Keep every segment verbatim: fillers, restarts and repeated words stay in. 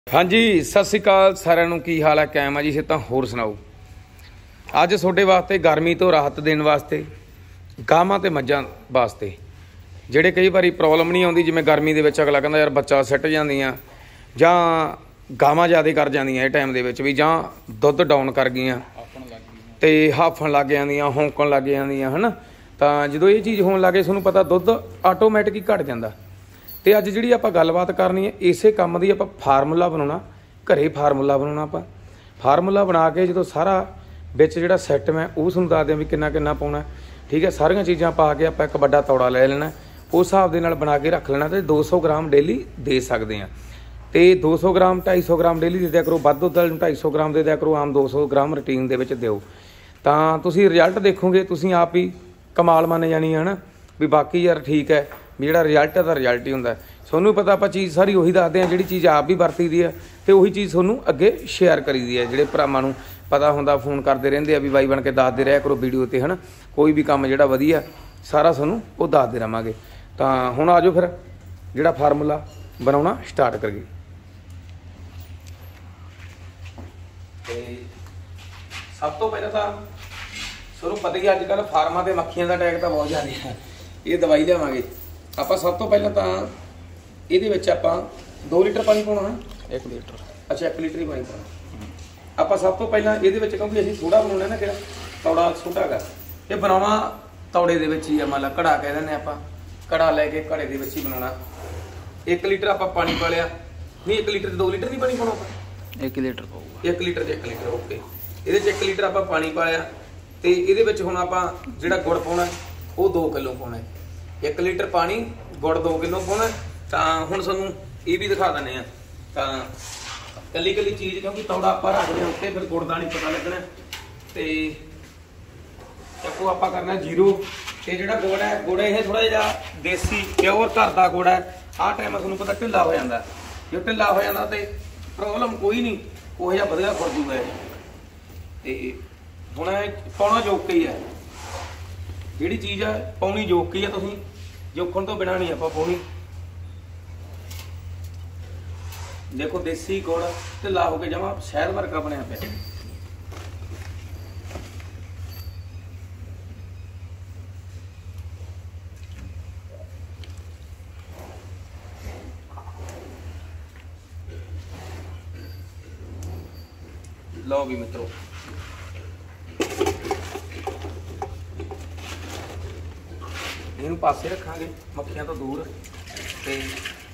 हाँ जी सत श्री अकाल सारिਆਂ ਨੂੰ ਕੀ ਹਾਲ ਹੈ ਕਾਇਮ ਆ ਜੀ ਸੇ ਤਾਂ ਹੋਰ ਸੁਣਾਓ। ਅੱਜ ਤੁਹਾਡੇ ਵਾਸਤੇ ਗਰਮੀ ਤੋਂ ਰਾਹਤ ਦੇਣ ਵਾਸਤੇ ਗਾਵਾਂ ਤੇ ਮੱਝਾਂ ਵਾਸਤੇ ਜਿਹੜੇ ਕਈ ਵਾਰੀ ਪ੍ਰੋਬਲਮ ਨਹੀਂ ਆਉਂਦੀ, ਜਿਵੇਂ ਗਰਮੀ ਦੇ ਵਿੱਚ ਅਗਲਾ ਕਹਿੰਦਾ ਯਾਰ ਬੱਚਾ ਸਿੱਟ ਜਾਂਦੀਆਂ ਜਾਂ ਗਾਵਾਂ ਜ਼ਿਆਦਾ ਕਰ ਜਾਂਦੀਆਂ ਇਹ ਟਾਈਮ ਦੇ ਵਿੱਚ ਵੀ, ਜਾਂ ਦੁੱਧ ਡਾਊਨ ਕਰ ਗਈਆਂ ਤੇ ਹਾਫਣ ਲੱਗ ਜਾਂਦੀਆਂ, ਹੌਂਕਣ ਲੱਗ ਜਾਂਦੀਆਂ ਹੈ ਨਾ। ਤਾਂ ਜਦੋਂ ਇਹ ਚੀਜ਼ ਹੋਣ ਲੱਗੇ ਤੁਹਾਨੂੰ ਪਤਾ ਦੁੱਧ ਆਟੋਮੈਟਿਕ ਹੀ ਘਟ ਜਾਂਦਾ। ਤੇ ਅੱਜ ਜਿਹੜੀ ਆਪਾਂ ਗੱਲਬਾਤ ਕਰਨੀ ਹੈ ਇਸੇ ਕੰਮ ਦੀ, ਆਪਾਂ ਫਾਰਮੂਲਾ ਬਣਾਉਣਾ, ਘਰੇ ਫਾਰਮੂਲਾ ਬਣਾਉਣਾ। ਆਪਾਂ ਫਾਰਮੂਲਾ ਬਣਾ ਕੇ ਜਦੋਂ ਸਾਰਾ ਵਿੱਚ ਜਿਹੜਾ ਸੈੱਟ ਮੈਂ ਉਹ ਤੁਹਾਨੂੰ ਦੱਸਦੇ ਵੀ ਕਿੰਨਾ ਕਿੰਨਾ ਪਾਉਣਾ, ਠੀਕ ਹੈ। ਸਾਰੀਆਂ ਚੀਜ਼ਾਂ ਪਾ ਕੇ ਆਪਾਂ ਇੱਕ ਵੱਡਾ ਤੌੜਾ ਲੈ ਲੈਣਾ, ਉਸ ਹਿਸਾਬ ਦੇ ਨਾਲ ਬਣਾ ਕੇ ਰੱਖ ਲੈਣਾ ਤੇ ਦੋ ਸੌ ਗ੍ਰਾਮ ਡੇਲੀ ਦੇ ਸਕਦੇ ਹਾਂ। ਤੇ ਦੋ ਸੌ ਗ੍ਰਾਮ ਢਾਈ ਸੌ ਗ੍ਰਾਮ ਡੇਲੀ ਦੇ ਦਿਆ ਕਰੋ, ਵੱਧ ਦੁੱਧ ਨੂੰ ਢਾਈ ਸੌ ਗ੍ਰਾਮ ਦੇ ਦਿਆ ਕਰੋ, ਆਮ ਦੋ ਸੌ ਗ੍ਰਾਮ ਰੂਟੀਨ ਦੇ ਵਿੱਚ ਦਿਓ। ਤਾਂ ਤੁਸੀਂ ਰਿਜ਼ਲਟ ਦੇਖੋਗੇ, ਤੁਸੀਂ ਆਪ ਹੀ ਕਮਾਲ ਮੰਨ ਜਾਣੀ ਹੈ ਨਾ ਵੀ ਬਾਕੀ ਯਾਰ ਠੀਕ ਹੈ ਵੀ ਜਿਹੜਾ ਰਿਜ਼ਲਟ ਹੈ ਤਾਂ ਰਿਜ਼ਲਟ ਹੀ ਹੁੰਦਾ। ਤੁਹਾਨੂੰ ਪਤਾ ਆਪਾਂ ਚੀਜ਼ ਸਾਰੀ ਉਹੀ ਦੱਸਦੇ ਹਾਂ ਜਿਹੜੀ ਚੀਜ਼ ਆਪ ਵੀ ਵਰਤੀ ਦੀ ਹੈ ਤੇ ਉਹੀ ਚੀਜ਼ ਤੁਹਾਨੂੰ ਅੱਗੇ ਸ਼ੇਅਰ ਕਰੀ ਦੀ ਹੈ। ਜਿਹੜੇ ਭਰਾਵਾਂ ਨੂੰ ਪਤਾ ਹੁੰਦਾ ਫੋਨ ਕਰਦੇ ਰਹਿੰਦੇ ਆ ਵੀ ਬਾਈ ਬਣ ਕੇ ਦੱਸਦੇ ਰਿਹਾ ਕਰੋ ਵੀਡੀਓ ਤੇ, ਹੈ ਨਾ। ਕੋਈ ਵੀ ਕੰਮ ਜਿਹੜਾ ਵਧੀਆ ਸਾਰਾ ਤੁਹਾਨੂੰ ਉਹ ਦੱਸਦੇ ਰਹਾਂਗੇ। ਤਾਂ ਹੁਣ ਆ ਜਾਓ ਫਿਰ ਜਿਹੜਾ ਫਾਰਮੂਲਾ ਬਣਾਉਣਾ ਸਟਾਰਟ ਕਰੀਏ। ਤੇ ਸਭ ਤੋਂ ਪਹਿਲਾਂ ਤਾਂ ਤੁਹਾਨੂੰ ਪਤਾ ਹੀ ਅੱਜ ਕੱਲ੍ਹ ਫਾਰਮਾਂ ਤੇ ਮੱਖੀਆਂ ਦਾ ਅਟੈਕ ਤਾਂ ਬਹੁਤ ਜ਼ਿਆਦਾ ਹੈ। ਇਹ ਦਵਾਈ ਲਿਆਵਾਂਗੇ ਆਪਾਂ। ਸਭ ਤੋਂ ਪਹਿਲਾਂ ਤਾਂ ਇਹਦੇ ਵਿੱਚ ਆਪਾਂ ਦੋ ਲੀਟਰ ਪਾਣੀ ਪਾਉਣਾ ਹੈ। ਇੱਕ ਲੀਟਰ ਅੱਛਾ ਇੱਕ ਲੀਟਰ ਹੀ ਪਾਣੀ ਪਾਉਣਾ ਆਪਾਂ। ਸਭ ਤੋਂ ਪਹਿਲਾਂ ਇਹਦੇ ਵਿੱਚ, ਕਿਉਂਕਿ ਅਸੀਂ ਥੋੜਾ ਬਣਾਉਣਾ ਨਾ, ਕਿਹੜਾ ਤੌੜਾ ਛੋਟਾ ਹੈਗਾ, ਇਹ ਬਣਾਉਣਾ ਤੌੜੇ ਦੇ ਵਿੱਚ ਹੀ ਆ। ਮੰਨ ਲਾ ਘੜਾ ਕਹਿ ਦਿੰਦੇ ਆਪਾਂ, ਘੜਾ ਲੈ ਕੇ ਘੜੇ ਦੇ ਵਿੱਚ ਹੀ ਬਣਾਉਣਾ। ਇੱਕ ਲੀਟਰ ਆਪਾਂ ਪਾਣੀ ਪਾ ਲਿਆ, ਨਹੀਂ ਇੱਕ ਲੀਟਰ ਦੋ ਲੀਟਰ ਨਹੀਂ ਪਾਣੀ ਪਾਉਣਾ ਆਪਾਂ, ਇੱਕ ਲੀਟਰ ਪਾਊਗਾ। ਇੱਕ ਲੀਟਰ ਚ ਇੱਕ ਲੀਟਰ ਓਕੇ। ਇਹਦੇ ਚ ਇੱਕ ਲੀਟਰ ਆਪਾਂ ਪਾਣੀ ਪਾਇਆ ਤੇ ਇਹਦੇ ਵਿੱਚ ਹੁਣ ਆਪਾਂ ਜਿਹੜਾ ਗੁੜ ਪਾਉਣਾ ਉਹ ਦੋ ਕਿਲੋ ਪਾਉਣਾ। ਇੱਕ ਲੀਟਰ ਪਾਣੀ, ਗੁੜ ਦੋ ਕਿਲੋ ਪਾਉਣਾ। ਤਾਂ ਹੁਣ ਤੁਹਾਨੂੰ ਇਹ ਵੀ ਦਿਖਾ ਦਿੰਦੇ ਆ। ਤਾਂ ਕੱਲੀ ਕੱਲੀ ਚੀਜ਼, ਕਿਉਂਕਿ ਤੌੜਾ ਆਪਾਂ ਰੱਖਦੇ ਹਾਂ ਉੱਤੇ, ਫਿਰ ਗੁੜ ਦਾ ਨਹੀਂ ਪਤਾ ਲੱਗਣਾ। ਤੇ ਚੱਕੋ ਆਪਾਂ ਕਰਨਾ ਜ਼ੀਰੋ। ਤੇ ਜਿਹੜਾ ਗੁੜ ਹੈ, ਗੁੜ ਇਹ ਥੋੜਾ ਜਿਹਾ ਦੇਸੀ ਪਿਓਰ ਘਰ ਦਾ ਗੁੜ ਹੈ। ਆਹ ਟਾਈਮ ਤੁਹਾਨੂੰ ਪਤਾ ਢਿੱਲਾ ਹੋ ਜਾਂਦਾ, ਜੇ ਢਿੱਲਾ ਹੋ ਜਾਂਦਾ ਤੇ ਪ੍ਰੋਬਲਮ ਕੋਈ ਨਹੀਂ, ਉਹ ਜਿਹਾ ਵਧੀਆ ਖੁਰ ਜੂਗਾ। ਤੇ ਹੁਣ ਪਾਉਣਾ ਜੋਕ ਹੀ ਹੈ, ਜਿਹੜੀ ਚੀਜ਼ ਹੈ ਪਾਉਣੀ ਜੋਕ ਹੀ ਹੈ। ਤੁਸੀਂ ਜੋਖਣ ਤੋਂ ਬਿਨਾਂ ਨਹੀਂ ਆਪਾਂ ਪਾਉਣੀ। ਦੇਖੋ ਦੇਸੀ ਗੁੜ ਢਿੱਲਾ ਹੋ ਕੇ ਜਮਾ ਸ਼ਹਿਦ ਵਰਗਾ ਬਣਿਆ ਪਿਆ। ਲਓ ਵੀ ਮਿੱਤਰੋ, ਇਹਨੂੰ ਪਾਸੇ ਰੱਖਾਂਗੇ ਮੱਖੀਆਂ ਤੋਂ ਦੂਰ। ਤੇ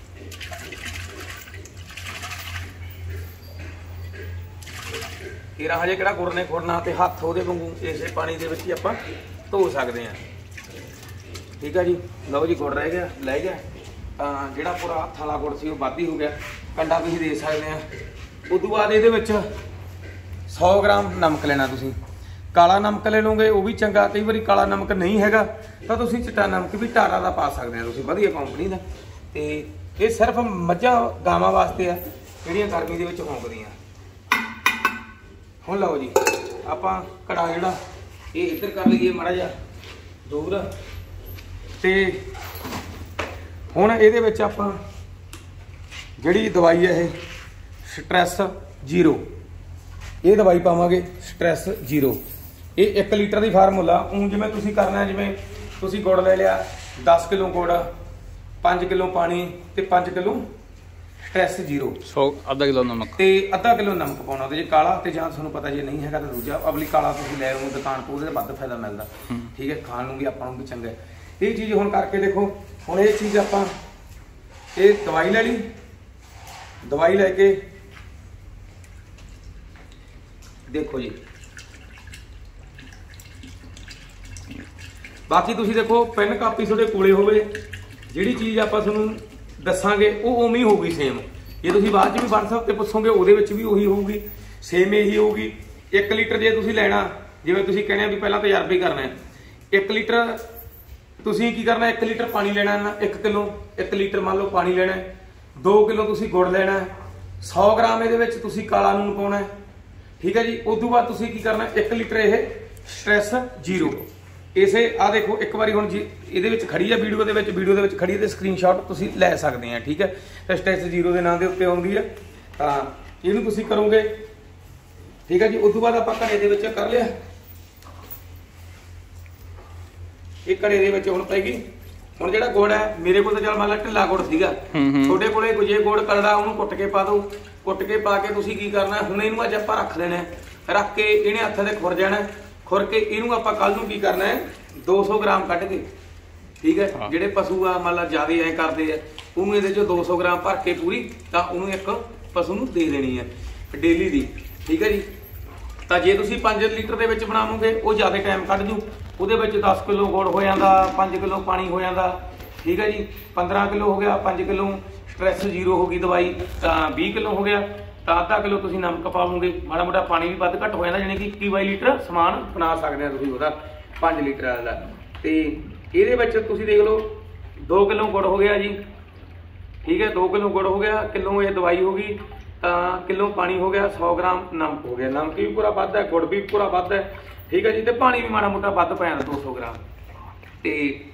ਇਹ ਹਜੇ ਕਿਹੜਾ ਗੁੜ ਨੇ ਖੁਰਨਾ, ਤੇ ਹੱਥ ਉਹਦੇ ਵਾਂਗੂ ਇਸੇ ਪਾਣੀ ਦੇ ਵਿੱਚ ਹੀ ਆਪਾਂ ਧੋ ਸਕਦੇ ਹਾਂ। ਠੀਕ ਆ ਜੀ। ਲਓ ਜੀ ਗੁੜ ਰਹਿ ਗਿਆ, ਲੈ ਗਿਆ। ਤਾਂ ਜਿਹੜਾ ਪੂਰਾ ਹੱਥ ਵਾਲਾ ਗੁੜ ਸੀ ਉਹ ਵੱਧ ਹੀ ਹੋ ਗਿਆ, ਕੰਡਾ ਤੁਸੀਂ ਦੇ ਸਕਦੇ ਆ। ਉਦੋਂ ਬਾਅਦ ਇਹਦੇ ਵਿੱਚ ਸੌ ਗ੍ਰਾਮ ਨਮਕ ਲੈਣਾ। ਤੁਸੀਂ ਕਾਲਾ ਨਮਕ ਲੈ ਲਓਗੇ ਉਹ ਵੀ ਚੰਗਾ, ਕਈ ਵਾਰੀ ਕਾਲਾ ਨਮਕ ਨਹੀਂ ਹੈਗਾ ਤਾਂ ਤੁਸੀਂ ਚਿੱਟਾ ਨਮਕ ਵੀ ਟਾਰਾ ਦਾ ਪਾ ਸਕਦੇ ਆ ਤੁਸੀਂ, ਵਧੀਆ ਕੰਪਨੀ ਦਾ। ਤੇ ਇਹ ਸਿਰਫ ਮੱਝਾਂ ਗਾਵਾਂ ਵਾਸਤੇ ਆ ਜਿਹੜੀਆਂ ਗਰਮੀ ਦੇ ਵਿੱਚ ਭੌਂਕਦੀਆਂ। ਹੁਣ ਲਓ ਜੀ ਆਪਾਂ ਕੜਾ ਜਿਹੜਾ ਇਹ ਇੱਧਰ ਕਰ ਲਈਏ ਮਾੜਾ ਜਿਹਾ ਦੂਰ। ਤੇ ਹੁਣ ਇਹਦੇ ਵਿੱਚ ਆਪਾਂ ਜਿਹੜੀ ਦਵਾਈ ਹੈ ਇਹ ਸਟ੍ਰੈਸ ਜ਼ੀਰੋ, ਇਹ ਦਵਾਈ ਪਾਵਾਂਗੇ ਸਟ੍ਰੈਸ ਜ਼ੀਰੋ। ਇਹ ਇੱਕ ਲੀਟਰ ਦੀ ਫਾਰਮੂਲਾ। ਊਂ ਜਿਵੇਂ ਤੁਸੀਂ ਕਰਨਾ, ਜਿਵੇਂ ਤੁਸੀਂ ਗੁੜ ਲੈ ਲਿਆ ਦਸ ਕਿਲੋ ਗੁੜ, ਪੰਜ ਕਿਲੋ ਪਾਣੀ ਤੇ ਪੰਜ ਕਿਲੋ ਸਟ੍ਰੈਸ ਜ਼ੀਰੋ, ਸੌ ਅੱਧਾ ਕਿਲੋ ਨਮਕ ਤੇ ਅੱਧਾ ਕਿਲੋ ਨਮਕ ਪਾਉਣਾ ਉਹਦੇ। ਜੇ ਕਾਲਾ ਤੇ ਜਾਂ ਤੁਹਾਨੂੰ ਪਤਾ ਜੇ ਨਹੀਂ ਹੈਗਾ ਤਾਂ ਦੂਜਾ ਅਵਲੀ ਕਾਲਾ ਤੁਸੀਂ ਲੈ ਆਓ ਦੁਕਾਨ ਤੋਂ, ਉਹਦੇ ਵੱਧ ਫਾਇਦਾ ਮਿਲਦਾ। ਠੀਕ ਹੈ, ਖਾਣ ਨੂੰ ਵੀ ਆਪਾਂ ਨੂੰ ਵੀ ਚੰਗਾ। ਇਹ ਚੀਜ਼ ਹੁਣ ਕਰਕੇ ਦੇਖੋ। ਹੁਣ ਇਹ ਚੀਜ਼ ਆਪਾਂ ਇਹ ਦਵਾਈ ਲੈ ਲਈ, ਦਵਾਈ ਲੈ ਕੇ ਦੇਖੋ ਜੀ। ਬਾਕੀ ਤੁਸੀਂ ਦੇਖੋ ਪੈਨ ਕਾਪੀ ਤੁਹਾਡੇ ਕੋਲੇ ਹੋਵੇ, ਜਿਹੜੀ ਚੀਜ਼ ਆਪਾਂ ਤੁਹਾਨੂੰ ਦੱਸਾਂਗੇ ਉਹ ਉਵੇਂ ਹੀ ਹੋਊਗੀ ਸੇਮ। ਜੇ ਤੁਸੀਂ ਬਾਅਦ ਚ ਵੀ WhatsApp ਤੇ ਪੁੱਛੋਗੇ ਉਹਦੇ ਵਿੱਚ ਵੀ ਉਹੀ ਹੋਊਗੀ, ਸੇਮ ਇਹੀ ਹੋਊਗੀ। ਇੱਕ ਲੀਟਰ ਜੇ ਤੁਸੀਂ ਲੈਣਾ, ਜਿਵੇਂ ਤੁਸੀਂ ਕਹਿੰਦੇ ਵੀ ਪਹਿਲਾਂ ਤਜਰਬਾ ਹੀ ਕਰਨਾ ਹੈ, ਇੱਕ ਲੀਟਰ ਤੁਸੀਂ ਕੀ ਕਰਨਾ, ਇੱਕ ਲੀਟਰ ਪਾਣੀ ਲੈਣਾ ਨਾ, ਇੱਕ ਕਿਲੋ ਇੱਕ ਲੀਟਰ ਮੰਨ ਲਓ ਪਾਣੀ ਲੈਣਾ, ਦੋ ਕਿਲੋ ਤੁਸੀਂ ਗੁੜ ਲੈਣਾ, ਸੌ ਗ੍ਰਾਮ ਇਹਦੇ ਵਿੱਚ ਤੁਸੀਂ ਕਾਲਾ ਲੂਣ ਪਾਉਣਾ। ਠੀਕ ਹੈ ਜੀ। ਉਸ ਤੋਂ ਬਾਅਦ ਤੁਸੀਂ ਕੀ ਕਰਨਾ, ਇੱਕ ਲੀਟਰ ਇਹ ਸਟ੍ਰੈਸ ਜ਼ੀਰੋ। ਇਸੇ ਆ ਦੇਖੋ ਇੱਕ ਵਾਰੀ ਹੁਣ ਜੀ ਇਹਦੇ ਵਿੱਚ ਖੜੀ ਹੈ ਵੀਡੀਓ ਦੇ ਵਿੱਚ ਵੀਡੀਓ ਦੇ ਵਿੱਚ ਖੜੀ ਹੈ ਤੇ ਸਕਰੀਨਸ਼ਾਟ ਤੁਸੀਂ ਲੈ ਸਕਦੇ ਆ। ਠੀਕ ਹੈ, ਤੇ ਸਟੈਚ ਜ਼ੀਰੋ ਦੇ ਨਾਂ ਦੇ ਉੱਤੇ ਆਉਂਦੀ ਹੈ ਤਾਂ ਇਹਨੂੰ ਤੁਸੀਂ ਕਰੋਗੇ ਠੀਕ ਹੈ ਜੀ। ਉਸ ਤੋਂ ਬਾਅਦ ਆਪਾਂ ਘੜੇ ਦੇ ਵਿੱਚ ਕਰ ਲਿਆ, ਇਹ ਘੜੇ ਦੇ ਵਿੱਚ ਹੁਣ ਪੈਗੀ। ਹੁਣ ਜਿਹੜਾ ਗੁੜ ਹੈ ਮੇਰੇ ਕੋਲ ਤਾਂ ਚੱਲ ਮੰਨ ਲਾ ਢਿੱਲਾ ਗੁੜ ਸੀਗਾ, ਤੁਹਾਡੇ ਕੋਲੇ ਜੇ ਗੁੜ ਕਰੜਾ ਉਹਨੂੰ ਕੁੱਟ ਕੇ ਪਾ ਦਿਓ। ਕੁੱਟ ਕੇ ਪਾ ਕੇ ਤੁਸੀਂ ਕੀ ਕਰਨਾ, ਹੁਣ ਇਹਨੂੰ ਅੱਜ ਆਪਾਂ ਰੱਖ ਦੇਣਾ, ਰੱਖ ਕੇ ਇਹਨੇ ਹੱਥ ਤੇ ਖੁਰ ਜਾਣਾ। ਖੁਰ ਕੇ ਇਹਨੂੰ ਆਪਾਂ ਕੱਲ ਨੂੰ ਕੀ ਕਰਨਾ ਹੈ, ਦੋ ਸੌ ਗ੍ਰਾਮ ਕੱਢ ਕੇ ਠੀਕ ਹੈ। ਜਿਹੜੇ ਪਸ਼ੂ ਆ ਮੰਨ ਲਾ ਜ਼ਿਆਦਾ ਐ ਕਰਦੇ ਆ, ਉਹਨੂੰ ਇਹਦੇ ਚੋਂ ਦੋ ਸੌ ਗ੍ਰਾਮ ਭਰ ਕੇ ਪੂਰੀ, ਤਾਂ ਉਹਨੂੰ ਇੱਕ ਪਸ਼ੂ ਨੂੰ ਦੇ ਦੇਣੀ ਹੈ ਡੇਲੀ ਦੀ, ਠੀਕ ਹੈ ਜੀ। ਤਾਂ ਜੇ ਤੁਸੀਂ ਪੰਜ ਲੀਟਰ ਦੇ ਵਿੱਚ ਬਣਾਵੋਗੇ ਉਹ ਜ਼ਿਆਦਾ ਟਾਈਮ ਕੱਢ ਜੂ। ਉਹਦੇ ਵਿੱਚ ਦਸ ਕਿਲੋ ਗੁੜ ਹੋ ਜਾਂਦਾ, ਪੰਜ ਕਿਲੋ ਪਾਣੀ ਹੋ ਜਾਂਦਾ, ਠੀਕ ਹੈ ਜੀ। ਪੰਦਰਾਂ ਕਿਲੋ ਹੋ ਗਿਆ, ਪੰਜ ਕਿਲੋ ਸਟ੍ਰੈਸ ਜ਼ੀਰੋ ਹੋ ਗਈ ਦਵਾਈ, ਤਾਂ ਵੀਹ ਕਿਲੋ ਹੋ ਗਿਆ। ਤਾਂ ਅੱਧਾ ਕਿਲੋ ਤੁਸੀਂ ਨਮਕ ਪਾਵੋਗੇ, ਮਾੜਾ ਮੋਟਾ ਪਾਣੀ ਵੀ ਵੱਧ ਘੱਟ ਹੋ ਜਾਂਦਾ, ਜਾਣੀ ਕਿ ਇੱਕੀ ਬਾਈ ਲੀਟਰ ਸਮਾਨ ਬਣਾ ਸਕਦੇ ਆ ਤੁਸੀਂ ਉਹਦਾ ਪੰਜ ਲੀਟਰ ਦਾ। ਤੇ ਇਹਦੇ ਵਿੱਚ ਤੁਸੀਂ ਦੇਖ ਲਓ ਦੋ ਕਿਲੋ ਗੁੜ ਹੋ ਗਿਆ ਜੀ, ਠੀਕ ਹੈ। ਦੋ ਕਿਲੋ ਗੁੜ ਹੋ ਗਿਆ, ਕਿਲੋ ਇਹ ਦਵਾਈ ਹੋ ਗਈ, ਤਾਂ ਕਿਲੋ ਪਾਣੀ ਹੋ ਗਿਆ, ਸੌ ਗ੍ਰਾਮ ਨਮਕ ਹੋ ਗਿਆ। ਨਮਕ ਵੀ ਪੂਰਾ ਵੱਧ ਹੈ, ਗੁੜ ਵੀ ਪੂਰਾ ਵੱਧ ਹੈ, ਠੀਕ ਹੈ ਜੀ। ਤੇ ਪਾਣੀ ਵੀ ਮਾੜਾ ਮੋਟਾ ਵੱਧ ਪੈ ਜਾਂਦਾ ਦੋ ਸੌ ਗ੍ਰਾਮ। ਤੇ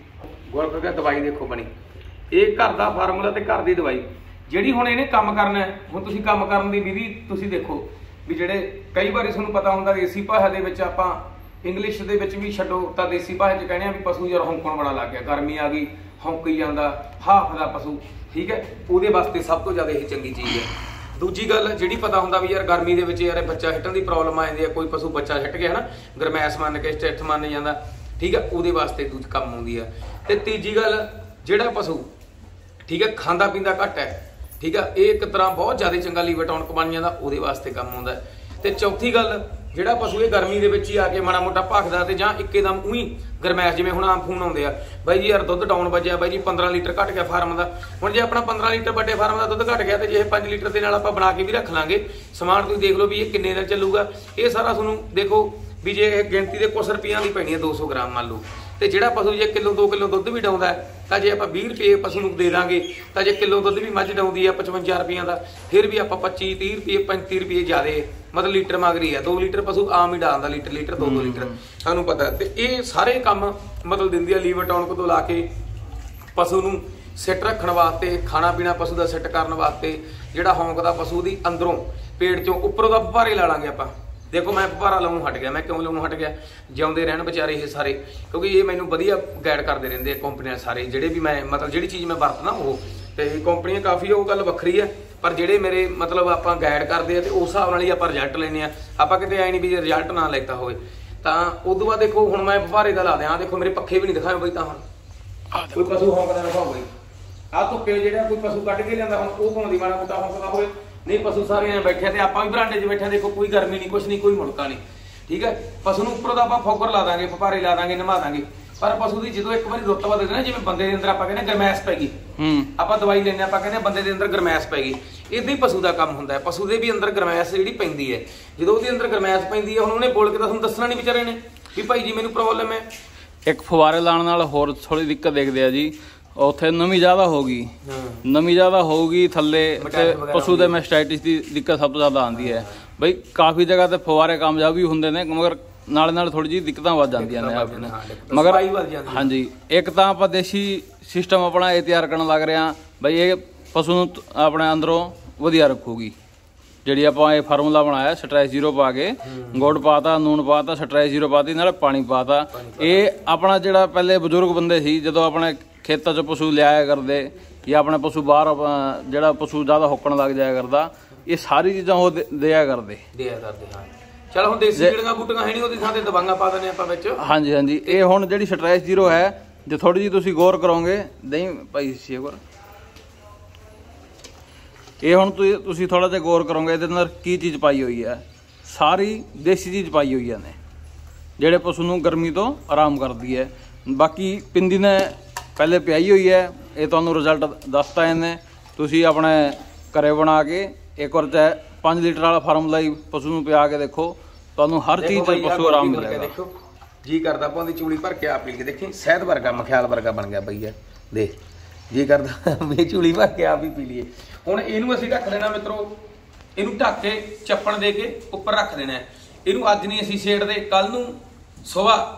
ਗੁੜ ਹੋ ਗਿਆ, ਦਵਾਈ ਦੇਖੋ ਬਣੀ। ਇਹ ਘਰ ਦਾ ਫਾਰਮੂਲਾ ਤੇ ਘਰ ਦੀ ਦਵਾਈ ਜਿਹੜੀ ਹੁਣ ਇਹਨੇ ਕੰਮ ਕਰਨਾ ਹੈ। ਹੁਣ ਤੁਸੀਂ ਕੰਮ ਕਰਨ ਦੀ ਵਿਧੀ ਤੁਸੀਂ ਦੇਖੋ ਵੀ ਜਿਹੜੇ ਕਈ ਵਾਰੀ ਤੁਹਾਨੂੰ ਪਤਾ ਹੁੰਦਾ ਦੇਸੀ ਭਾਸ਼ਾ ਦੇ ਵਿੱਚ ਆਪਾਂ ਇੰਗਲਿਸ਼ ਦੇ ਵਿੱਚ ਵੀ ਛੱਡੋ, ਤਾਂ ਦੇਸੀ ਭਾਸ਼ਾ 'ਚ ਕਹਿੰਦੇ ਆ ਵੀ ਪਸ਼ੂ ਯਾਰ ਹੌਂਕਣ ਬੜਾ ਲੱਗ ਗਿਆ, ਗਰਮੀ ਆ ਗਈ ਹੌਂਕੀ ਜਾਂਦਾ, ਹਾਫਦਾ ਪਸ਼ੂ, ਠੀਕ ਹੈ। ਉਹਦੇ ਵਾਸਤੇ ਸਭ ਤੋਂ ਜ਼ਿਆਦਾ ਇਹ ਚੰਗੀ ਚੀਜ਼ ਹੈ। ਦੂਜੀ ਗੱਲ ਜਿਹੜੀ ਪਤਾ ਹੁੰਦਾ ਵੀ ਯਾਰ ਗਰਮੀ ਦੇ ਵਿੱਚ ਯਾਰ ਬੱਚਾ ਹਿੱਟਣ ਦੀ ਪ੍ਰੋਬਲਮ ਆ ਜਾਂਦੀ ਹੈ, ਕੋਈ ਪਸ਼ੂ ਬੱਚਾ ਹਿੱਟ ਗਿਆ ਨਾ, ਗਰਮੈਸ਼ ਮੰਨ ਕੇ ਸਟੈਥ ਮੰਨ ਜਾਂਦਾ, ਠੀਕ ਹੈ, ਉਹਦੇ ਵਾਸਤੇ ਦੂਜੀ ਕੰਮ ਆਉਂਦੀ ਆ। ਤੇ ਤੀਜੀ ਗੱਲ ਜਿਹੜਾ ਪਸ਼ੂ ਠੀਕ ਹੈ ਖਾਂਦਾ ਪੀਂਦਾ ਘੱਟ ਹੈ, ਠੀਕ ਹੈ, ਇਹ ਇੱਕ ਤਰ੍ਹਾਂ ਬਹੁਤ ਜ਼ਿਆਦਾ ਚੰਗਾ ਲੀਵਰ ਟੌਨਿਕ ਬਣ ਜਾਂਦਾ, ਉਹਦੇ ਵਾਸਤੇ ਕੰਮ ਆਉਂਦਾ। ਤੇ ਚੌਥੀ ਗੱਲ ਜਿਹੜਾ ਪਸ਼ੂ ਇਹ ਗਰਮੀ ਦੇ ਵਿੱਚ ਹੀ ਆ ਕੇ ਮਾੜਾ ਮੋਟਾ ਭਖਦਾ ਤੇ ਜਾਂ ਇੱਕਦਮ ਉਹੀ ਗਰਮੈਸ਼, ਜਿਵੇਂ ਹੁਣ ਆਮ ਫੋਨ ਆਉਂਦੇ ਆ ਬਾਈ ਜੀ ਯਾਰ ਦੁੱਧ ਡਾਊਨ ਵੱਜਿਆ, ਬਾਈ ਜੀ ਪੰਦਰਾਂ ਲੀਟਰ ਘੱਟ ਗਿਆ ਫਾਰਮ ਦਾ। ਹੁਣ ਜੇ ਆਪਣਾ ਪੰਦਰਾਂ ਲੀਟਰ ਵੱਡੇ ਫਾਰਮ ਦਾ ਦੁੱਧ ਘੱਟ ਗਿਆ ਤੇ ਜੇ ਇਹ ਪੰਜ ਲੀਟਰ ਦੇ ਨਾਲ ਆਪਾਂ ਬਣਾ ਕੇ ਵੀ ਰੱਖ ਲਾਂਗੇ ਸਮਾਨ, ਤੁਸੀਂ ਦੇਖ ਲਓ ਵੀ ਇਹ ਕਿੰਨੇ ਦਿਨ ਚੱਲੂਗਾ। ਇਹ ਸਾਰਾ ਤੁਹਾਨੂੰ ਦੇਖੋ ਵੀ ਜੇ ਇਹ ਗਿਣਤੀ ਦੇ ਕੁਛ ਰੁਪਈਆਂ ਦੀ ਪੈਣੀ ਹੈ ਦੋ ਸੌ ਗ੍ਰਾਮ ਮੰਨ ਲਓ, ਤੇ ਜਿਹੜਾ ਪਸ਼ੂ ਜੇ ਕਿਲੋ ਦੋ ਕਿਲੋ ਦੁੱਧ ਵੀ ਡਾਉਂਦਾ ਤਾਂ ਜੇ ਆਪਾਂ ਵੀਹ ਰੁਪਏ ਪਸ਼ੂ ਨੂੰ ਦੇ ਦਾਂਗੇ, ਤਾਂ ਜੇ ਕਿਲੋ ਦੁੱਧ ਵੀ ਮੱਝ ਡਾਉਂਦੀ ਆ ਪਚਵੰਜਾ ਰੁਪਈਆਂ ਦਾ, ਫਿਰ ਵੀ ਆਪਾਂ ਪੱਚੀ ਤੀਹ ਰੁਪਏ ਪੈਂਤੀ ਰੁਪਏ ਜ਼ਿਆਦਾ ਮਤਲਬ ਲੀਟਰ ਮਗਰੀ ਆ। ਦੋ ਲੀਟਰ ਪਸ਼ੂ ਆਮ ਹੀ ਡਾਲਦਾ, ਲੀਟਰ ਲੀਟਰ ਦੋ ਦੋ ਲੀਟਰ ਸਾਨੂੰ ਪਤਾ। ਤੇ ਇਹ ਸਾਰੇ ਕੰਮ ਮਤਲਬ ਦਿੰਦੀ ਆ ਲੀਵਰ ਟੌਨਿਕ ਤੋਂ ਲਾ ਕੇ ਪਸ਼ੂ ਨੂੰ ਸਿੱਟ ਰੱਖਣ ਵਾਸਤੇ, ਖਾਣਾ ਪੀਣਾ ਪਸ਼ੂ ਦਾ ਸਿੱਟ ਕਰਨ ਵਾਸਤੇ, ਜਿਹੜਾ ਹੌਂਕਦਾ ਪਸ਼ੂ ਦੀ ਅੰਦਰੋਂ ਪੇਟ ਚੋਂ ਉੱਪਰੋਂ ਦਾ ਫੁਹਾਰੇ ਲਾ ਲਾਂਗੇ ਆਪਾਂ। ਦੇਖੋ ਮੈਂ ਫੁਹਾਰਾ ਲਾਉਣ ਹਟ ਗਿਆ, ਮੈਂ ਕਿਉਂ ਲਾਉਣ ਹਟ ਗਿਆ, ਜਿਉਂਦੇ ਰਹਿਣ ਵਿਚਾਰੇ ਇਹ ਸਾਰੇ, ਕਿਉਂਕਿ ਇਹ ਮੈਨੂੰ ਵਧੀਆ ਗਾਈਡ ਕਰਦੇ ਰਹਿੰਦੇ ਆ ਕੰਪਨੀਆਂ ਸਾਰੇ, ਜਿਹੜੇ ਵੀ ਮੈਂ ਮਤਲਬ ਜਿਹੜੀ ਚੀਜ਼ ਮੈਂ ਵਰਤਦਾ ਉਹ। ਤੇ ਕੰਪਨੀਆਂ ਕਾਫੀ ਉਹ ਗੱਲ ਵੱਖਰੀ ਆ, ਪਰ ਜਿਹੜੇ ਮੇਰੇ ਮਤਲਬ ਆਪਾਂ ਗਾਈਡ ਕਰਦੇ ਆ ਤੇ ਉਸ ਹਿਸਾਬ ਨਾਲ ਹੀ ਆਪਾਂ ਰਿਜ਼ਲਟ ਲੈਂਦੇ ਆ। ਆਪਾਂ ਕਿਤੇ ਐ ਨਹੀਂ ਵੀ ਰਿਜ਼ਲਟ ਨਾ ਲੈਤਾ ਹੋਵੇ। ਤਾਂ ਉਦੋਂ ਬਾਅਦ ਦੇਖੋ ਹੁਣ ਮੈਂ ਫੁਹਾਰੇ ਦਾ ਲਾ ਦਿਆਂ, ਦੇਖੋ ਮੇਰੇ ਪੱਖੇ ਵੀ ਨਹੀਂ ਦਿਖਾਏ ਬਈ, ਤਾਂ ਹੁਣ ਕੋਈ ਪਸ਼ੂ ਹੌਂਕਦਾ ਦਿਖਾਓ ਬਈ, ਆਹ ਧੁੱਪੇ ਜਿਹੜਾ ਕੋਈ ਪਸ਼ੂ ਕੱਢ ਕੇ ਲਿਆਂਦਾ ਹੁਣ ਉਹ ਪਾਉਂਦੀ ਮਾੜਾ ਮੋਟਾ ਹੌਂਕਦਾ ਹੋਵੇ, ਨਹੀਂ ਪਸ਼ੂ ਸਾਰੇ ਬੈਠੇ ਤੇ ਆਪਾਂ ਵੀ ਬਰਾਂਡੇ 'ਚ ਬੈਠੇ, ਦੇਖੋ ਕੋਈ ਗਰਮੀ ਨਹੀਂ, ਕੁਛ ਨਹੀਂ, ਕੋਈ ਮੁੜਕਾ ਨਹੀਂ, ਠੀਕ ਹੈ। ਪਸ਼ੂ ਨੂੰ ਉੱਪਰੋਂ ਦਾ ਆਪਾਂ ਫੋਕਰ ਲਾ ਦਾਂਗੇ, ਫੁਹਾਰੇ ਲਾ ਦਾਂਗੇ, ਨਵਾ ਦਾਂਗੇ, ਪਰ ਪਸ਼ੂ ਦੀ ਜਦੋਂ ਇੱਕ ਵਾਰੀ ਰੁੱਤ ਵਧੇ ਨਾ, ਜਿਵੇਂ ਬੰਦੇ ਦੇ ਅੰਦਰ ਆਪਾਂ ਕਹਿੰਦੇ ਗਰਮੈਸ਼ ਪੈ ਗਈ, ਆਪਾਂ ਦਵਾਈ ਲੈਂਦੇ ਆਪਾਂ ਕਹਿੰਦੇ ਬੰਦੇ ਦੇ ਅੰਦਰ ਗਰਮੈਸ਼ ਪੈ ਗਈ, ਇਦਾਂ ਹੀ ਪਸ਼ੂ ਦਾ ਕੰਮ ਹੁੰਦਾ ਹੈ। ਪਸ਼ੂ ਦੇ ਵੀ ਅੰਦਰ ਗਰਮੈਸ਼ ਜਿਹੜੀ ਪੈਂਦੀ ਹੈ, ਜਦੋਂ ਉਹਦੇ ਅੰਦਰ ਗਰਮੈਸ਼ ਪੈਂਦੀ ਹੈ, ਹੁਣ ਉਹਨੇ ਬੋਲ ਕੇ ਤਾਂ ਤੁਹਾਨੂੰ ਦੱਸਣਾ ਨਹੀਂ ਵਿਚਾਰੇ ਨੇ ਵੀ ਭਾਈ ਜੀ ਮੈਨੂੰ ਪ੍ਰੋਬਲਮ ਹੈ। ਇੱਕ ਫੁਵਾਰੇ ਲਾਉਣ ਨਾਲ ਹੋਰ ਥੋੜੀ ਦਿੱਕਤ ਦੇਖਦੇ ਆ ਜੀ, ਉੱਥੇ ਨਮੀ ਜ਼ਿਆਦਾ ਹੋ ਗਈ, ਨਮੀ ਜ਼ਿਆਦਾ ਹੋਊਗੀ ਥੱਲੇ, ਤੇ ਪਸ਼ੂ ਦੇ ਮੈਸਟਾਈਟਿਸ ਦੀ ਦਿੱਕਤ ਸਭ ਤੋਂ ਜ਼ਿਆਦਾ ਆਉਂਦੀ ਹੈ ਬਈ। ਕਾਫੀ ਜਗ੍ਹਾ ਤੇ ਫੁਵਾਰੇ ਕਾਮਯਾਬ ਵੀ ਹੁੰਦੇ ਨੇ, ਮਗਰ ਨਾਲੇ ਨਾਲ ਥੋੜੀ ਜਿਹੀ ਦਿੱਕਤਾਂ ਵੱਧ ਜਾਂਦੀਆਂ ਨੇ ਆਪਣੇ, ਮਗਰ ਹਾਂਜੀ ਇੱਕ ਤਾਂ ਆਪਾਂ ਦੇਸੀ ਸਿਸਟਮ ਆਪਣਾ ਇਹ ਤਿਆਰ ਕਰਨ ਲੱਗ ਰਹੇ ਹਾਂ ਬਈ, ਇਹ ਪਸ਼ੂ ਨੂੰ ਆਪਣੇ ਅੰਦਰੋਂ ਵਧੀਆ ਰੱਖੂਗੀ। ਜਿਹੜੀ ਆਪਾਂ ਇਹ ਫਾਰਮੂਲਾ ਬਣਾਇਆ ਸਟ੍ਰੈਸ ਜ਼ੀਰੋ ਪਾ ਕੇ, ਗੁੜ ਪਾਤਾ, ਨੂਣ ਪਾਤਾ, ਸਟ੍ਰੈਸ ਜ਼ੀਰੋ ਪਾਤੀ, ਨਾਲੇ ਪਾਣੀ ਪਾਤਾ। ਇਹ ਆਪਣਾ ਜਿਹੜਾ ਪਹਿਲੇ ਬਜ਼ੁਰਗ ਬੰਦੇ ਸੀ ਜਦੋਂ ਆਪਣੇ ਖੇਤਾਂ 'ਚ ਪਸ਼ੂ ਲਿਆਇਆ ਕਰਦੇ, ਜਾਂ ਆਪਣੇ ਪਸ਼ੂ ਬਾਹਰ ਜਿਹੜਾ ਪਸ਼ੂ ਜ਼ਿਆਦਾ ਹੁੱਕਣ ਲੱਗ ਜਾਇਆ ਕਰਦਾ, ਇਹ ਸਾਰੀ ਚੀਜ਼ਾਂ ਉਹ ਦਿਆ ਕਰਦੇ ਦਿਆ ਕਰਦੇ ਹਾਂ। ਚਲ ਹੁਣ ਦੇਸੀ ਜਿਹੜੀਆਂ ਬੂਟੀਆਂ ਹੈ ਨਹੀਂ, ਉਹਦੀ ਥਾਂ ਤੇ ਦਵਾਈਆਂ ਪਾ ਦਿੰਦੇ ਆਪਾਂ ਵਿੱਚ। ਹਾਂਜੀ ਹਾਂਜੀ, ਇਹ ਹੁਣ ਜਿਹੜੀ ਸਟ੍ਰੈਸ ਜ਼ੀਰੋ ਹੈ, ਜੇ ਥੋੜੀ ਜਿਹੀ ਤੁਸੀਂ ਗੌਰ ਕਰੋਗੇ, ਦਹੀਂ ਭਾਈ ਸ਼ੇਵਰ, ਇਹ ਹੁਣ ਤੁਸੀਂ ਤੁਸੀਂ ਥੋੜਾ ਜਿਹਾ ਗੌਰ ਕਰੋਗੇ, ਇਹਦੇ ਅੰਦਰ ਕੀ ਚੀਜ਼ ਪਾਈ ਹੋਈ ਹੈ, ਸਾਰੀ ਦੇਸੀ ਚੀਜ਼ ਪਾਈ ਹੋਈ ਨੇ, ਜਿਹੜੇ ਪਸ਼ੂ ਨੂੰ ਗਰਮੀ ਤੋਂ ਆਰਾਮ ਕਰਦੀ ਹੈ। ਬਾਕੀ ਪਿੰਦੀ ਨੇ ਪਹਿਲੇ ਪਿਆਈ ਹੋਈ ਹੈ, ਇਹ ਤੁਹਾਨੂੰ ਰਿਜ਼ਲਟ ਦੱਸਤਾ ਇਹਨੇ। ਤੁਸੀਂ ਆਪਣੇ ਘਰੇ ਬਣਾ ਕੇ ਇੱਕ ਵਾਰ ਚਾਹੇ ਪੰਜ ਲੀਟਰ ਵਾਲਾ ਫਾਰਮੂਲਾ ਹੀ ਪਸ਼ੂ ਨੂੰ ਪਿਆ ਕੇ ਦੇਖੋ, ਤੁਹਾਨੂੰ ਹਰ ਚੀਜ਼ ਤੇ ਪਸ਼ੂ ਆਰਾਮ ਮਿਲੇਗਾ। ਦੇਖੋ ਜੀ ਕਰਦਾ ਆਪਾਂ ਦੀ ਚੂਲੀ ਭਰ ਕੇ ਆਪ ਪੀ ਕੇ ਦੇਖੀ, ਸ਼ਹਿਦ ਵਰਗਾ ਮਖਿਆਲ ਵਰਗਾ ਬਣ ਗਿਆ ਬਈ, ਦੇਖ ਜੀ ਕਰਦਾ ਵੀ ਚੂਲੀ ਭਰ ਕੇ ਆਪ ਹੀ ਪੀ ਲਈਏ। ਹੁਣ ਇਹਨੂੰ ਅਸੀਂ ਰੱਖ ਲੈਣਾ ਮਿੱਤਰੋ, ਇਹਨੂੰ ਢੱਕ ਕੇ ਚੱਪਣ ਦੇ ਕੇ ਉੱਪਰ ਰੱਖ ਦੇਣਾ। ਇਹਨੂੰ ਅੱਜ ਨਹੀਂ ਅਸੀਂ ਛੇੜਦੇ, ਕੱਲ ਨੂੰ ਸੁਬਾਹ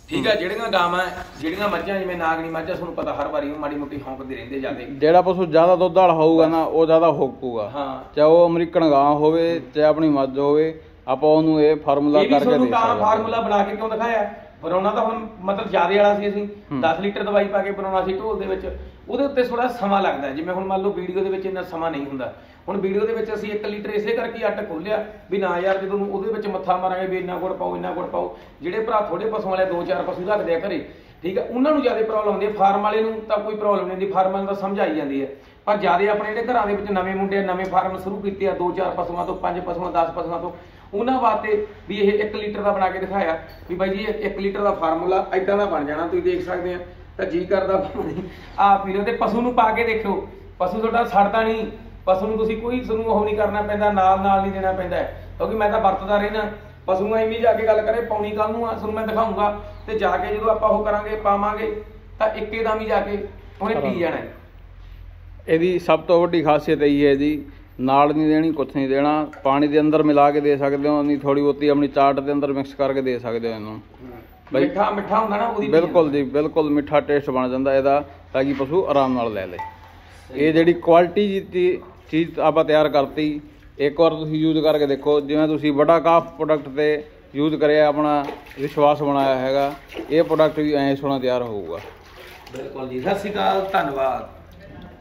ਠੀਕ ਆ। ਜਿਹੜੀਆਂ ਗਾਵਾਂ ਜਿਹੜੀਆਂ ਮੱਝਾਂ ਜਿਵੇਂ ਨਾਗਣੀ ਮੱਝਾਂ ਤੁਹਾਨੂੰ ਪਤਾ ਹਰ ਵਾਰੀ ਉਹ ਮਾੜੀ ਮੋਟੀ ਹੌਂਕਦੇ ਰਹਿੰਦੇ ਜਾਂਦੇ। ਜਿਹੜਾ ਪਸ਼ੂ ਜ਼ਿਆਦਾ ਦੁੱਧ ਵਾਲਾ ਹੋਊਗਾ ਨਾ ਉਹ ਜ਼ਿਆਦਾ ਹੌਂਕੂਗਾ। ਹਾਂ, ਚਾਹੇ ਉਹ ਅਮਰੀਕਨ ਗਾਂ ਹੋਵੇ ਚਾਹੇ ਆਪਣੀ ਮੱਝ ਹੋਵੇ, ਆਪਾਂ ਉਹਨੂੰ ਇਹ ਫਾਰਮੂਲਾ ਕਰਕੇ ਦੇ ਸਕਦੇ ਹਾਂ। ਫਾਰਮੂਲਾ ਬਣਾ ਕੇ ਕਿਉਂ ਦਿਖਾਇਆ? ਬਣਾਉਣਾ ਤਾਂ ਹੁਣ ਮਤਲਬ ਜ਼ਿਆਦੇ ਵਾਲਾ ਸੀ, ਅਸੀਂ ਦਸ ਲੀਟਰ ਦਵਾਈ ਪਾ ਕੇ ਬਣਾਉਣਾ ਸੀ ਢੋਲ ਦੇ ਵਿੱਚ। ਉਹਦੇ ਉੱਤੇ ਥੋੜਾ ਸਮਾਂ ਲੱਗਦਾ, ਜਿਵੇਂ ਹੁਣ ਮੰਨ ਲਓ ਵੀਡੀਓ ਦੇ ਵਿੱਚ ਇੰਨਾ ਸਮਾਂ ਨਹੀਂ ਹੁੰਦਾ। ਹੁਣ ਵੀਡੀਓ ਦੇ ਵਿੱਚ ਅਸੀਂ ਇੱਕ ਲੀਟਰ ਇਸੇ ਕਰਕੇ ਅੱਟ ਖੋਲਿਆ ਵੀ ਨਾ ਯਾਰ ਜਦੋਂ ਉਹਦੇ ਵਿੱਚ ਮੱਥਾ ਮਾਰਾਂਗੇ ਵੀ ਇੰਨਾ ਗੁੜ ਪਾਓ ਇੰਨਾ ਗੁੜ ਪਾਓ। ਜਿਹੜੇ ਭਰਾ ਥੋੜੇ ਪਸ਼ੂਆਂ ਵਾਲੇ ਦੋ ਚਾਰ ਪਸ਼ੂ ਰੱਖਦੇ ਆ ਘਰੇ, ਠੀਕ ਹੈ, ਉਹਨਾਂ ਨੂੰ ਜ਼ਿਆਦਾ ਪ੍ਰੋਬਲਮ ਆਉਂਦੀ ਹੈ। ਫਾਰਮ ਵਾਲੇ ਨੂੰ ਤਾਂ ਕੋਈ ਪ੍ਰੋਬਲਮ ਨਹੀਂ ਹੁੰਦੀ, ਫਾਰਮ ਵਾਲੇ ਤਾਂ ਸਮਝ ਆਈ ਜਾਂਦੀ ਹੈ। ਪਰ ਜ਼ਿਆਦਾ ਆਪਣੇ ਜਿਹੜੇ ਘਰਾਂ ਦੇ ਵਿੱਚ ਨਵੇਂ ਮੁੰਡੇ ਨਵੇਂ ਫਾਰਮ ਸ਼ੁਰੂ ਕੀਤੇ ਆ, ਦੋ ਚਾਰ ਪਸ਼ੂਆਂ ਤੋਂ ਪੰਜ ਪਸ਼ੂਆਂ ਦਸ ਪਸ਼ੂਆਂ ਤੋਂ, ਉਹਨਾਂ ਵਾਸਤੇ ਵੀ ਇਹ ਇੱਕ ਲੀਟਰ ਦਾ ਬਣਾ ਕੇ ਦਿਖਾਇਆ ਵੀ ਬਾਈ ਜੀ ਇੱਕ ਲੀਟਰ ਦਾ ਫਾਰਮੂਲਾ ਏਦਾਂ ਦਾ ਬਣ ਜਾਣਾ। ਤੁਸੀਂ ਦੇਖ ਸਕਦੇ ਆ ਤਾਂ ਜੀ ਕਰਦਾ ਆਹ ਪੀ ਲਓ ਤੇ ਪਸ਼ੂ ਨੂੰ ਪਾ ਕੇ ਦੇਖਿਓ। ਪਸ਼ੂ ਤੁਹਾਡਾ ਸੜਦਾ ਨਹੀਂ, ਪਸ਼ੂ ਨੂੰ ਤੁਸੀਂ ਕੋਈ ਤੁਹਾਨੂੰ ਉਹ ਨਹੀਂ ਕਰਨਾ ਪੈਂਦਾ, ਨਾਲ ਨਾਲ ਨਹੀਂ ਦੇਣਾ ਪੈਂਦਾ। ਕਿਉਂਕਿ ਮੈਂ ਤਾਂ ਵਰਤਦਾ ਰਹਿਣਾ ਪਸ਼ੂਆਂ ਐਵੇਂ ਜਾ ਕੇ ਗੱਲ ਕਰੇ ਪਾਉਣੀ ਕੱਲ ਨੂੰ ਆ ਤੁਹਾਨੂੰ ਮੈਂ ਦਿਖਾਊਂਗਾ ਤੇ ਜਾ ਕੇ ਜਦੋਂ ਆਪਾਂ ਉਹ ਕਰਾਂਗੇ ਪਾਵਾਂਗੇ ਤਾਂ ਇੱਕੇ ਦਮ ਹੀ ਜਾ ਕੇ ਉਹਨੇ ਪੀ ਜਾਣਾ। ਇਹਦੀ ਸਭ ਤੋਂ ਵੱਡੀ ਖਾਸੀਅਤ ਇਹ ਹੈ ਜੀ, ਨਾਲ ਨਹੀਂ ਦੇਣੀ, ਕੁਛ ਨਹੀਂ ਦੇਣਾ। ਪਾਣੀ ਦੇ ਅੰਦਰ ਮਿਲਾ ਕੇ ਦੇ ਸਕਦੇ ਹੋ, ਨਹੀਂ ਥੋੜੀ ਬਹੁਤੀ ਆਪਣੀ ਚਾਟ ਦੇ ਅੰਦਰ ਮਿਕਸ ਕਰਕੇ ਦੇ ਸਕਦੇ ਹੋ ਇਹਨੂੰ। ਮਿੱਠਾ ਮਿੱਠਾ ਹੁੰਦਾ ਨਾ ਉਹਦੀ ਬਿਲਕੁਲ ਜੀ ਬਿਲਕੁਲ ਮਿੱਠਾ ਟੇਸਟ ਬਣ ਜਾਂਦਾ ਇਹਦਾ, ਤਾਂ ਕਿ ਪਸ਼ੂ ਆਰਾਮ ਨਾਲ ਲੈ ਲੇ। ਇਹ ਜਿਹੜੀ ਕੁਆਲਿਟੀ ਦੀ ਚੀਜ਼ ਆਪਾਂ ਤਿਆਰ ਕਰਤੀ, ਇੱਕ ਵਾਰ ਤੁਸੀਂ ਯੂਜ਼ ਕਰਕੇ ਦੇਖੋ। ਜਿਵੇਂ ਤੁਸੀਂ ਵੱਡਾ ਕਾਫ ਪ੍ਰੋਡਕਟ ਤੇ ਯੂਜ਼ ਕਰਿਆ, ਆਪਣਾ ਵਿਸ਼ਵਾਸ ਬਣਾਇਆ ਹੈਗਾ, ਇਹ ਪ੍ਰੋਡਕਟ ਵੀ ਐਂ ਸੋਹਣਾ ਤਿਆਰ ਹੋਊਗਾ। ਬਿਲਕੁਲ ਜੀ। ਸਤਿ ਸ਼੍ਰੀ ਅਕਾਲ, ਧੰਨਵਾਦ।